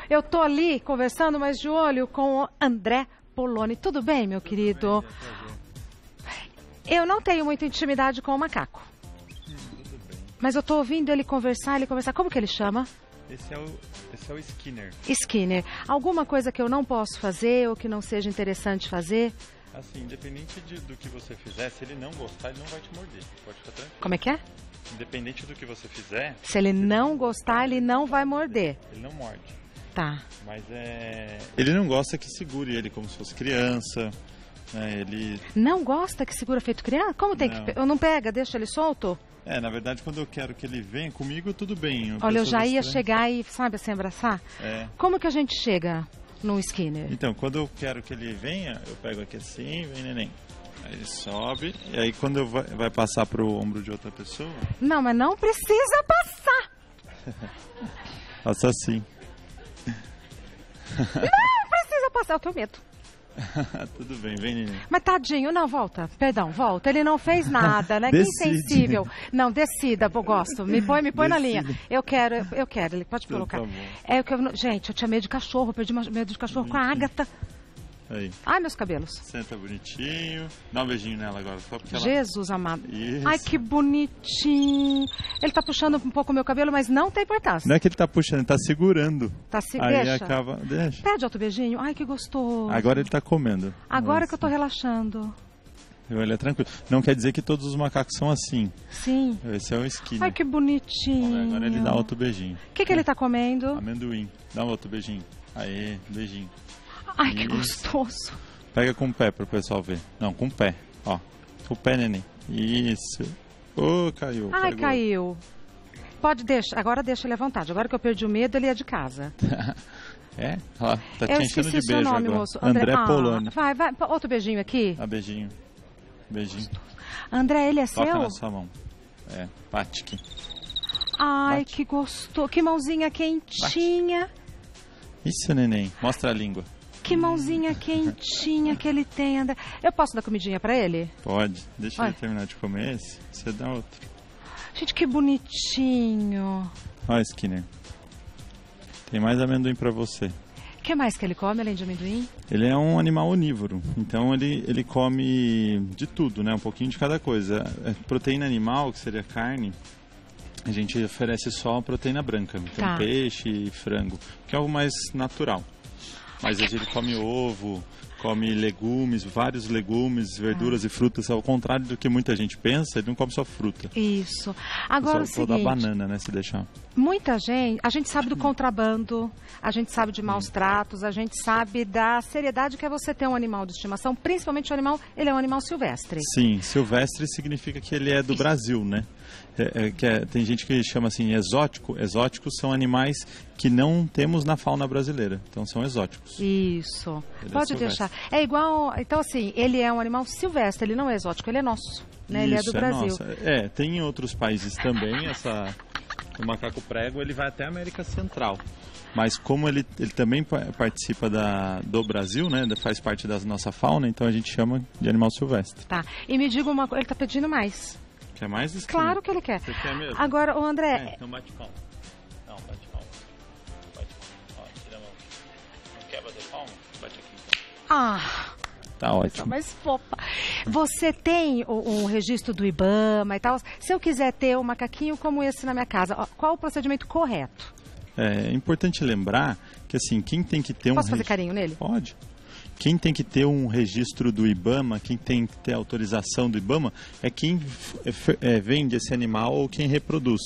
Eu tô ali conversando, mas de olho com o André Poloni. Tudo bem, meu querido? Eu não tenho muita intimidade com o macaco. Tudo bem. Mas eu tô ouvindo ele conversar. Como que ele chama? Esse é o Skinner. Skinner. Alguma coisa que eu não posso fazer ou que não seja interessante fazer? Assim, independente do que você fizer, se ele não gostar, ele não vai te morder. Pode ficar tranquilo. Como é que é? Independente do que você fizer... Se ele não gostar, ele não vai morder. Ele não morde. Tá. Mas ele não gosta que segure ele como se fosse criança. Ele... Não gosta que segura feito criança? Como tem Não. que... Eu não pega, deixa ele solto? Na verdade, quando eu quero que ele venha comigo, tudo bem. Olha, eu já ia chegar e, sabe, assim, abraçar? Como que a gente chega no Skinner? Então, quando eu quero que ele venha, eu pego aqui assim, vem neném. Aí ele sobe, e aí quando vai passar pro ombro de outra pessoa... Não, mas não precisa passar! Passa assim. Não precisa passar, eu tenho medo. Tudo bem, vem neném. Mas tadinho, não, volta, perdão, volta. Ele não fez nada, né? Que insensível. Não, decida, eu gosto. Me põe na linha. Eu quero, ele pode colocar. Tá bom. Gente, eu tinha medo de cachorro, eu perdi medo de cachorro com a Agatha. Aí. Ai, meus cabelos. Senta bonitinho. Dá um beijinho nela agora. Só porque Jesus amado. Isso. Ai, que bonitinho. Ele tá puxando um pouco o meu cabelo, mas não tem importância. Não é que ele tá puxando, ele tá segurando. Aí deixa. Deixa. Pede outro beijinho. Ai, que gostoso. Agora ele tá comendo. Agora que eu tô relaxando. Ele é tranquilo. Não quer dizer que todos os macacos são assim. Sim. Esse é o Skinner. Ai, que bonitinho. Agora ele dá outro beijinho. O que ele tá comendo? Amendoim. Dá um outro beijinho. Aê, beijinho. Ai, que gostoso. Pega com o pé pro pessoal ver. Não, com o pé. Ó, com o pé, neném. Isso. Caiu. Ai, pegou. Caiu. Pode deixar. Agora deixa ele à vontade. Agora que eu perdi o medo, ele é de casa. Ó, tá te enchendo de beijo seu nome, agora. moço. André Poloni. Vai. Outro beijinho aqui. Beijinho. Beijinho. André, ele é Toca seu? na sua mão. Bate. Ai, Bate. que gostoso. Que mãozinha quentinha. Bate. Isso, neném. Mostra a língua. Que mãozinha quentinha que ele tem, André. Eu posso dar comidinha pra ele? Pode. Deixa ele terminar de comer esse. Você dá outro. Gente, que bonitinho. Olha, Skinner. Tem mais amendoim pra você. O que mais que ele come, além de amendoim? Ele é um animal onívoro. Então ele come de tudo, né? Um pouquinho de cada coisa. Proteína animal, que seria carne... A gente oferece só proteína branca. Então peixe e frango. Que é algo mais natural. Mas ele come ovo, come legumes, vários legumes, verduras e frutas. Ao contrário do que muita gente pensa, ele não come só fruta. Isso. Agora só da banana, né, se deixar. Muita gente, a gente sabe do contrabando, a gente sabe de maus tratos, a gente sabe da seriedade que é você ter um animal de estimação, principalmente ele é um animal silvestre. Sim, silvestre significa que ele é do Brasil, né? Tem gente que chama assim exótico. Exóticos são animais que não temos na fauna brasileira. Então são exóticos. Isso. Pode deixar. É igual. Então, assim, ele é um animal silvestre, ele não é exótico, ele é nosso. Né? Ele é do Brasil. Nossa. Tem em outros países também o macaco prego, ele vai até a América Central. Mas como ele também participa do Brasil, né? Faz parte da nossa fauna, então a gente chama de animal silvestre. Tá. E me diga uma coisa, ele tá pedindo mais. Quer mais? Claro que ele quer. Você quer mesmo? Agora, o André... Então bate palma. Não, bate palma. Bate palma. Ó, tira a mão. Não quer bater palma? Bate aqui. Tá ótimo. Mas fofa. Você tem um registro do IBAMA e tal? Se eu quiser ter um macaquinho como esse na minha casa, qual o procedimento correto? É importante lembrar que, assim, quem tem que ter Posso fazer carinho nele? Pode. Quem tem que ter um registro do IBAMA, quem tem que ter autorização do IBAMA, é quem vende esse animal ou quem reproduz.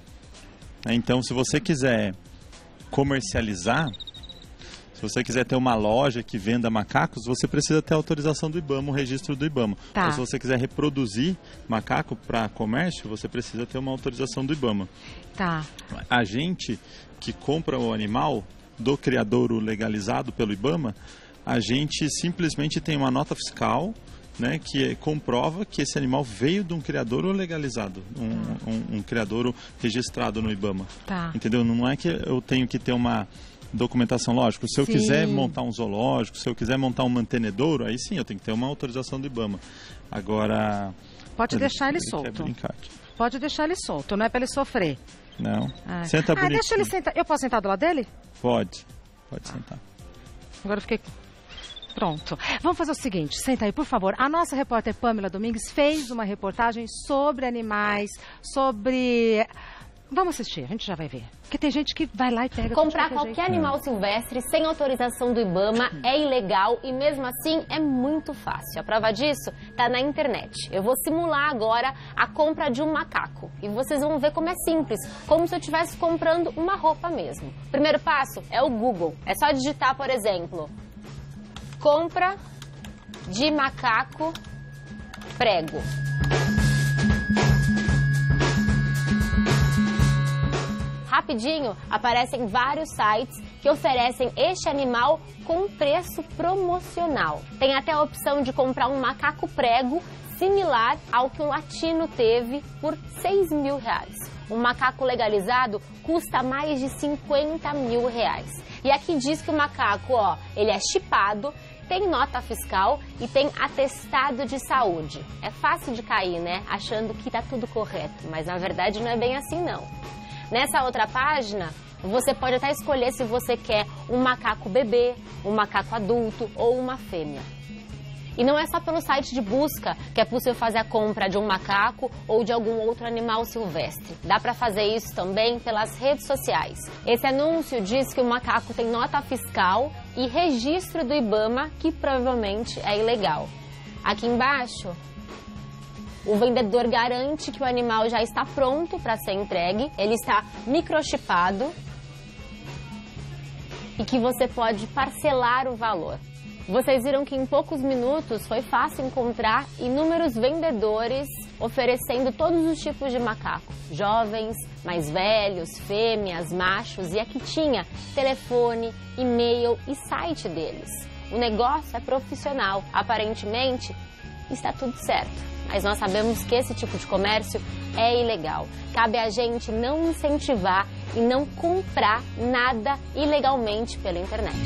Então, se você quiser comercializar, se você quiser ter uma loja que venda macacos, você precisa ter a autorização do IBAMA, o registro do IBAMA. Tá. Ou se você quiser reproduzir macaco para comércio, você precisa ter uma autorização do IBAMA. Tá. A gente que compra o animal do criadouro legalizado pelo IBAMA, a gente simplesmente tem uma nota fiscal, né, que comprova que esse animal veio de um criadouro legalizado, um criadouro registrado no IBAMA. Tá. Entendeu? Não é que eu tenho que ter uma documentação, lógico. Se eu quiser montar um zoológico, se eu quiser montar um mantenedouro, aí sim eu tenho que ter uma autorização do IBAMA. Agora... Pode deixar ele solto. Quer brincar. Pode deixar ele solto, não é para ele sofrer. Não. Senta bonito. Deixa ele sentar. Eu posso sentar do lado dele? Pode. Pode sentar. Agora eu fiquei... Pronto. Vamos fazer o seguinte, senta aí, por favor. A nossa repórter Pamela Domingues fez uma reportagem sobre animais, sobre... Vamos assistir, a gente já vai ver. Porque tem gente que vai lá e pega... Comprar qualquer animal silvestre sem autorização do IBAMA é ilegal e mesmo assim é muito fácil. A prova disso está na internet. Eu vou simular agora a compra de um macaco. E vocês vão ver como é simples, como se eu estivesse comprando uma roupa mesmo. O primeiro passo é o Google. É só digitar, por exemplo, compra de macaco prego. Rapidinho, aparecem vários sites que oferecem este animal com preço promocional. Tem até a opção de comprar um macaco prego similar ao que o latino teve por R$6.000. Um macaco legalizado custa mais de R$50.000. E aqui diz que o macaco, ó, ele é chipado, tem nota fiscal e tem atestado de saúde. É fácil de cair, né? Achando que tá tudo correto, mas na verdade não é bem assim não. Nessa outra página, você pode até escolher se você quer um macaco bebê, um macaco adulto ou uma fêmea. E não é só pelo site de busca que é possível fazer a compra de um macaco ou de algum outro animal silvestre. Dá para fazer isso também pelas redes sociais. Esse anúncio diz que o macaco tem nota fiscal e registro do IBAMA, que provavelmente é ilegal. Aqui embaixo, o vendedor garante que o animal já está pronto para ser entregue, ele está microchipado e que você pode parcelar o valor. Vocês viram que em poucos minutos foi fácil encontrar inúmeros vendedores oferecendo todos os tipos de macaco. Jovens, mais velhos, fêmeas, machos, e aqui tinha telefone, e-mail e site deles. O negócio é profissional, aparentemente está tudo certo. Mas nós sabemos que esse tipo de comércio é ilegal. Cabe a gente não incentivar e não comprar nada ilegalmente pela internet.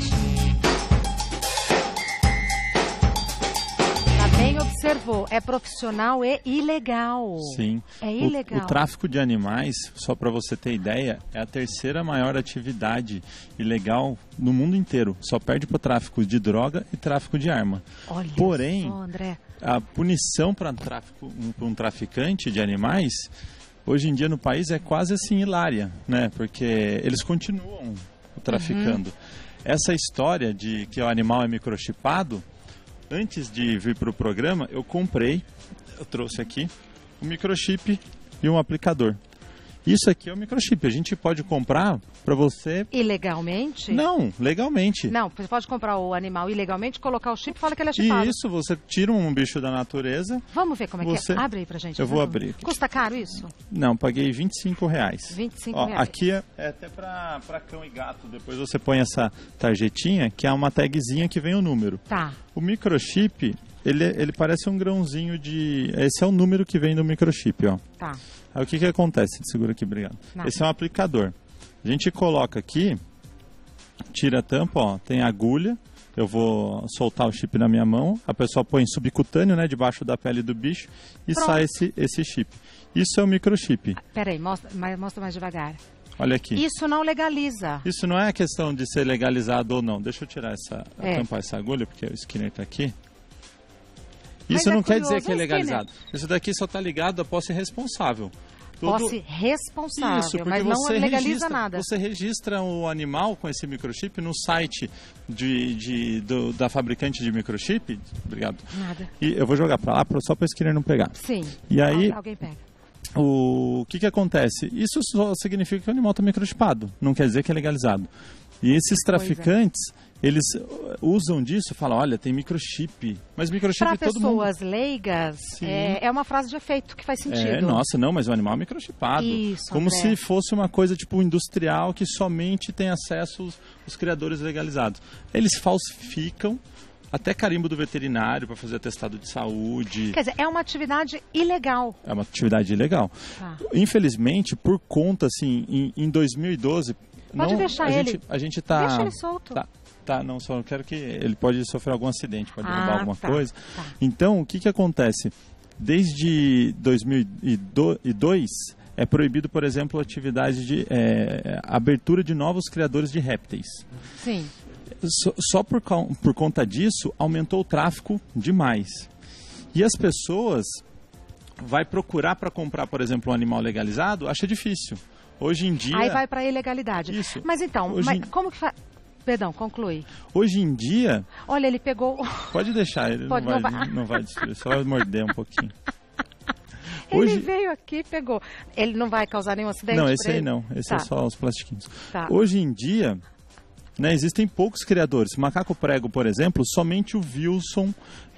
Bem observou, é profissional e ilegal. Sim. É ilegal. O tráfico de animais, só para você ter ideia, é a terceira maior atividade ilegal no mundo inteiro. Só perde para o tráfico de droga e tráfico de arma. Olha Porém, só, André, a punição para um traficante de animais, hoje em dia no país é quase assim hilária, né? Porque eles continuam traficando. Essa história de que o animal é microchipado, antes de vir para o programa, eu trouxe aqui um microchip e um aplicador. Isso aqui é o microchip, a gente pode comprar para você... Ilegalmente? Não, legalmente. Não, você pode comprar o animal ilegalmente, colocar o chip e fala que ele é chipado. Isso, você tira um bicho da natureza... Vamos ver como é que é. Abre aí pra gente. Eu vou abrir aqui. Custa caro isso? Não, paguei R$25. R$25. Aqui é até para cão e gato, depois você põe essa tarjetinha, que é uma tagzinha que vem o número. Tá. O microchip, ele parece um grãozinho de... Esse é o número que vem do microchip, ó. Tá. Aí o que acontece? Segura aqui, obrigado. Nada. Esse é um aplicador. A gente coloca aqui, tira a tampa, ó, tem agulha. Eu vou soltar o chip na minha mão. A pessoa põe subcutâneo, né, debaixo da pele do bicho e Pronto. sai esse chip. Isso é o microchip. Peraí, mostra mais devagar. Olha aqui. Isso não legaliza. Isso não é a questão de ser legalizado ou não. Deixa eu tirar tampar essa agulha, porque o Skinner está aqui. Isso não quer dizer que é legalizado. Isso daqui só está ligado a posse responsável. Posse responsável, isso, porque mas não legaliza nada. Você registra o animal com esse microchip no site da fabricante de microchip. Obrigado. Nada. E eu vou jogar para lá só para o Skinner não pegar. Sim. E aí, alguém pega. O que acontece? Isso só significa que o animal está microchipado. Não quer dizer que é legalizado. E esses traficantes... Eles usam disso e falam, olha, tem microchip. Mas microchip para todo mundo... pessoas leigas, é uma frase de efeito que faz sentido. Nossa, não, mas o animal é microchipado. Isso, como se fosse uma coisa tipo industrial que somente tem acesso os criadores legalizados. Eles falsificam até carimbo do veterinário para fazer atestado de saúde. Quer dizer, é uma atividade ilegal. É uma atividade ilegal. Tá. Infelizmente, por conta, assim, em 2012... Pode deixar ele. A gente tá... Deixa ele solto. Tá, não, só não quero que ele pode sofrer algum acidente, pode derrubar alguma coisa. Tá. Então, o que acontece? Desde 2002, é proibido, por exemplo, atividade de abertura de novos criadores de répteis. Sim. Só por conta disso, aumentou o tráfico demais. E as pessoas vai procurar para comprar, por exemplo, um animal legalizado, acha difícil. Hoje em dia... Aí vai para a ilegalidade. Isso. Mas então, como que faz... Perdão, conclui. Hoje em dia... Olha, ele pegou... Pode deixar, ele não vai destruir, só vai morder um pouquinho. Ele veio aqui e pegou. Ele não vai causar nenhum acidente? Não, esse aí não. Esse é só os plastiquinhos. Hoje em dia... Né, existem poucos criadores. Macaco prego, por exemplo, somente o Wilson,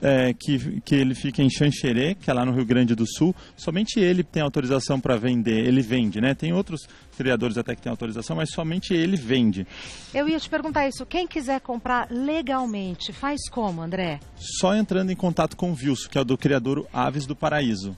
que ele fica em Xanxerê, que é lá no Rio Grande do Sul, somente ele tem autorização para vender, ele vende, né? Tem outros criadores até que têm autorização, mas somente ele vende. Eu ia te perguntar isso, quem quiser comprar legalmente, faz como, André? Só entrando em contato com o Wilson, que é o do criador Aves do Paraíso.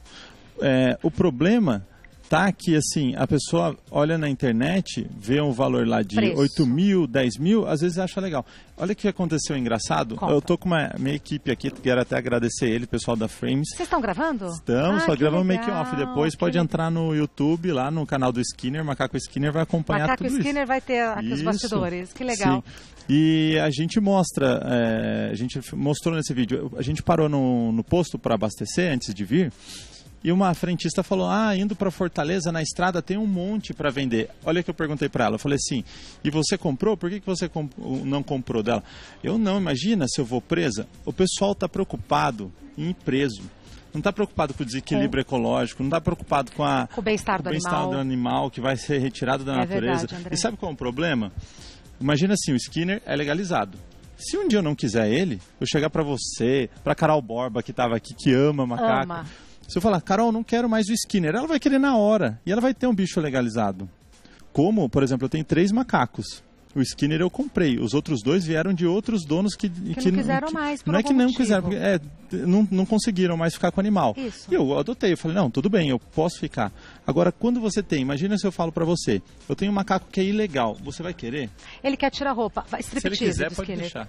O problema... Tá que assim, a pessoa olha na internet, vê um valor lá de 8 mil, 10 mil, às vezes acha legal. Olha o que aconteceu engraçado. Conta. Eu tô com minha equipe aqui, quero até agradecer ele, pessoal da Frames. Vocês estão gravando? Estamos, só gravamos make off. Depois pode entrar no YouTube, lá no canal do Skinner, Macaco Skinner vai acompanhar tudo isso. Macaco Skinner vai ter aqui os bastidores, que legal. Sim. E a gente mostra, a gente mostrou nesse vídeo, a gente parou no posto para abastecer antes de vir. E uma frentista falou, indo para Fortaleza, na estrada tem um monte para vender. Olha que eu perguntei para ela, eu falei assim, e você comprou? Por que você não comprou dela? Eu não, imagina se eu vou presa. O pessoal está preocupado em ir preso. Não está preocupado com o desequilíbrio ecológico, não está preocupado com o bem-estar do animal que vai ser retirado da natureza. Verdade, e sabe qual é o problema? Imagina assim, o Skinner é legalizado. Se um dia eu não quiser ele, eu chegar para você, para Carol Borba, que estava aqui, que ama macaco... Se eu falar, Carol, não quero mais o Skinner, ela vai querer na hora. E ela vai ter um bicho legalizado. Como, por exemplo, eu tenho 3 macacos. O Skinner eu comprei. Os outros 2 vieram de outros donos que não quiseram mais, por não é que não motivo. quiseram, porque não conseguiram mais ficar com o animal. Isso. E eu adotei. Eu falei, não, tudo bem, eu posso ficar. Agora, quando você tem, imagina se eu falo pra você, eu tenho um macaco que é ilegal, você vai querer? Ele quer tirar a roupa. Se ele quiser, pode deixar.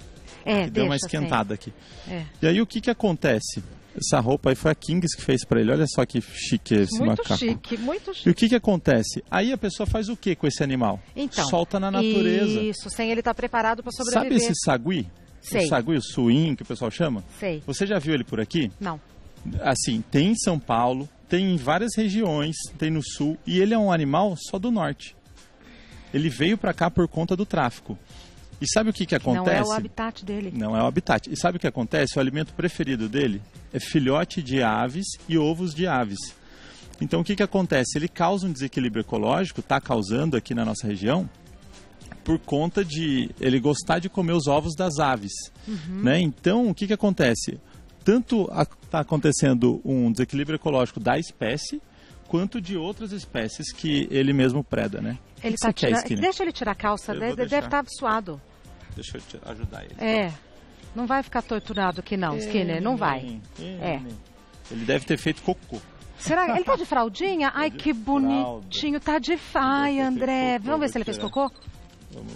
Deu uma esquentada aqui. É. E aí, o que acontece? Essa roupa aí foi a Kings que fez pra ele. Olha só que chique esse macaco. Muito chique. E o que acontece? Aí a pessoa faz o que com esse animal? Então, solta na natureza. Isso, sem ele estar preparado para sobreviver. Sabe esse sagui? Sei. O sagui, o suim, que o pessoal chama? Sei. Você já viu ele por aqui? Não. Assim, tem em São Paulo, tem em várias regiões, tem no sul. E ele é um animal só do norte. Ele veio pra cá por conta do tráfico. E sabe o que acontece? Não é o habitat dele. Não é o habitat. E sabe o que acontece? O alimento preferido dele é filhote de aves e ovos de aves. Então o que acontece? Ele causa um desequilíbrio ecológico, está causando aqui na nossa região, por conta de ele gostar de comer os ovos das aves. Né? Então o que acontece? Tanto está acontecendo um desequilíbrio ecológico da espécie, quanto de outras espécies que ele mesmo preda, né? Ele tá deixa ele tirar a calça, deve estar suado. Deixa eu ajudar ele. Não vai ficar torturado aqui não, Skinner, não vai. Ele deve ter feito cocô. Será? Ele tá de fraldinha? Ai, que bonitinho, tá de... Ai, André, vamos ver se ele fez cocô? Vamos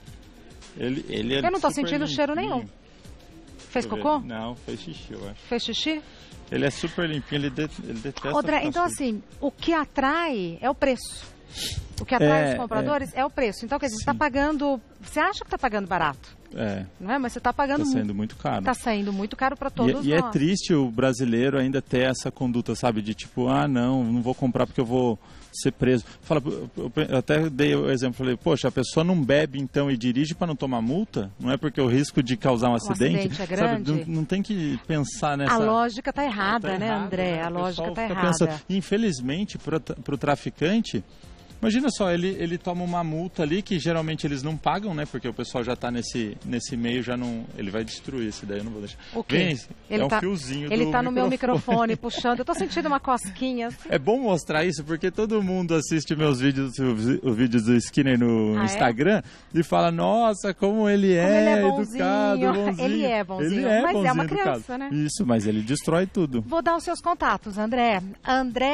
ver. Ele eu não tô sentindo cheiro nenhum. Fez cocô? Não, fez xixi, eu acho. Fez xixi? Ele é super limpinho, ele detesta... André, então assim, o que atrai é o preço. O que atrai os compradores é o preço. Então, quer dizer, você está pagando... Você acha que está pagando barato? Não é? Mas você está pagando... Está saindo muito caro. Está saindo muito caro para todos nós. E é triste o brasileiro ainda ter essa conduta, sabe? De tipo, não vou comprar porque eu vou ser preso. Eu até dei o exemplo, falei, poxa, a pessoa não bebe então e dirige para não tomar multa? Não é porque o risco de causar um acidente é grande? Sabe? Não tem que pensar nessa... A lógica está errada, né, André? A lógica está errada. Infelizmente, para o traficante... Imagina só, ele toma uma multa ali que geralmente eles não pagam, né? Porque o pessoal já está nesse meio, já não... Ele vai destruir esse daí, eu não vou deixar. O quê? É um fiozinho Ele está no meu microfone puxando, eu estou sentindo uma cosquinha. Assim. É bom mostrar isso, porque todo mundo assiste meus vídeos, os vídeos do Skinner no Instagram e fala, nossa, como ele é educado, bonzinho. Ele é bonzinho, mas é uma criança, né? Isso, mas ele destrói tudo. Vou dar os seus contatos, André. André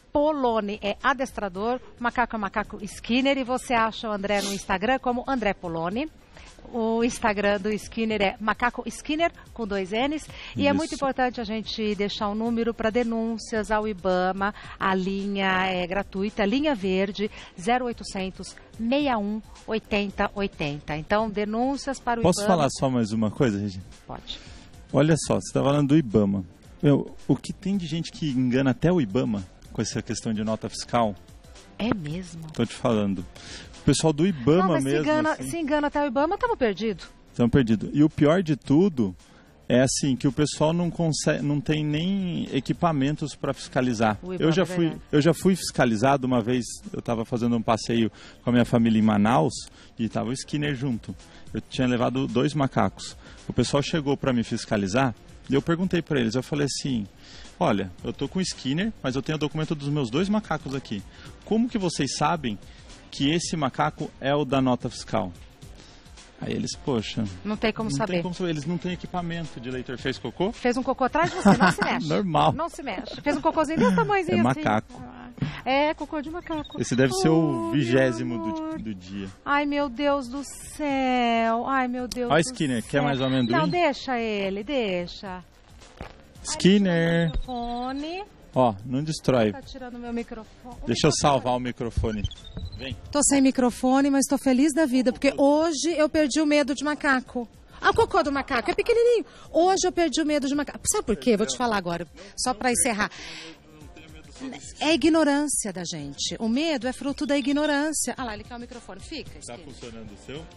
Poloni, é adestrador, macaco é macaco Skinner, e você acha o André no Instagram como André Poloni. O Instagram do Skinner é Macaco Skinner, com 2 N's. E é muito importante a gente deixar um número para denúncias ao IBAMA. A linha é gratuita, linha verde, 0800 61 80 80. Então, denúncias para o Posso IBAMA. falar só mais uma coisa, Regina? Pode. Olha só, você está falando do IBAMA. O que tem de gente que engana até o IBAMA com essa questão de nota fiscal? É mesmo? Tô te falando. O pessoal do IBAMA não, mas mesmo. Se engana até o IBAMA, estamos perdidos. Estamos perdidos. E o pior de tudo é assim, que o pessoal não consegue, não tem nem equipamentos para fiscalizar. Eu já fui fiscalizado uma vez, eu estava fazendo um passeio com a minha família em Manaus e estava o Skinner junto. Eu tinha levado 2 macacos. O pessoal chegou para me fiscalizar e eu perguntei para eles, eu falei assim: olha, eu tô com o Skinner, mas eu tenho o documento dos meus 2 macacos aqui. Como que vocês sabem que esse macaco é o da nota fiscal? Aí eles, poxa... Não tem como saber. Eles não têm equipamento de leitor. Fez cocô? Fez um cocô atrás de você, não se mexe. Normal. Não se mexe. Fez um cocôzinho desse tamanhozinho assim. Macaco. É, cocô de macaco. Esse deve ser o 20º do dia. Ai, meu Deus do céu. Ai, meu Deus do céu. Ó, Skinner, quer mais um amendoim? Não, deixa ele, deixa. Skinner. Microfone. Ó, não destrói. Tá tirando meu microfone. Deixa eu salvar o microfone. Vem. Tô sem microfone, mas tô feliz da vida, porque hoje eu perdi o medo de macaco. Ah, o cocô do macaco é pequenininho. Hoje eu perdi o medo de macaco. Sabe por quê? Vou te falar agora, só pra encerrar. É a ignorância da gente. O medo é fruto da ignorância. Ah lá, ele quer o microfone. Fica. Tá funcionando o seu?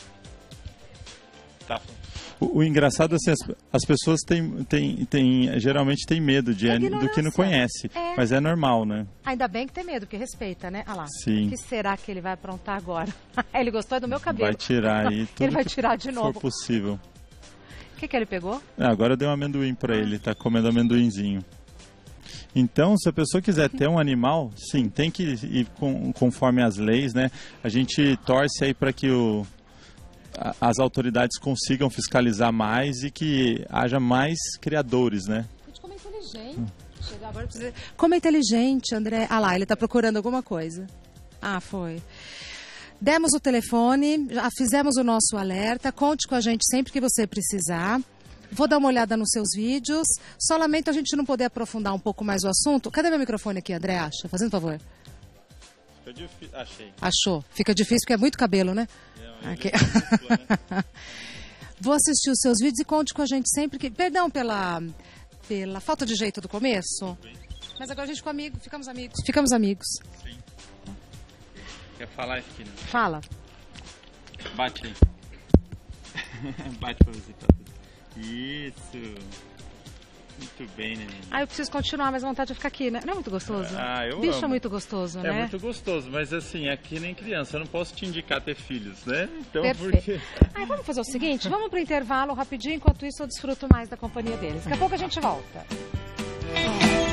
Tá. O engraçado é assim, as pessoas geralmente têm medo do que não conhece, mas é normal, né? Ainda bem que tem medo, que respeita, né? Ah lá. Sim. O que será que ele vai aprontar agora? Ele gostou do meu cabelo. Vai tirar aí tudo. Ele vai tirar de novo. Se for possível. O que ele pegou? Agora eu dei um amendoim para ele, tá comendo amendoinzinho. Então, se a pessoa quiser ter um animal, sim, tem que ir conforme as leis, né? A gente torce aí para que as autoridades consigam fiscalizar mais e que haja mais criadores, né? Como é inteligente. Como é inteligente, André. Ah lá, ele está procurando alguma coisa. Ah, foi. Demos o telefone, já fizemos o nosso alerta. Conte com a gente sempre que você precisar. Vou dar uma olhada nos seus vídeos. Só lamento a gente não poder aprofundar um pouco mais o assunto. Cadê meu microfone aqui, André? Acha? Fazendo favor. Fica difícil. Achei. Achou. Fica difícil porque é muito cabelo, né? Aqui. Vou assistir os seus vídeos e conte com a gente sempre que... Perdão pela falta de jeito do começo. Mas agora a gente ficamos amigos. Ficamos amigos. Sim. Quer falar, Skinner? Fala. Bate aí. Bate pra você, tá tudo. Isso. Muito bem, né? Ah, eu preciso continuar, mas vontade de ficar aqui, né? Não é muito gostoso? Eu Bicho amo. É muito gostoso, né? É muito gostoso, mas assim, é que nem criança, eu não posso te indicar ter filhos, né? Então, perfeito. Vamos fazer o seguinte, vamos pro intervalo rapidinho, enquanto isso eu desfruto mais da companhia deles. Daqui a pouco a gente volta.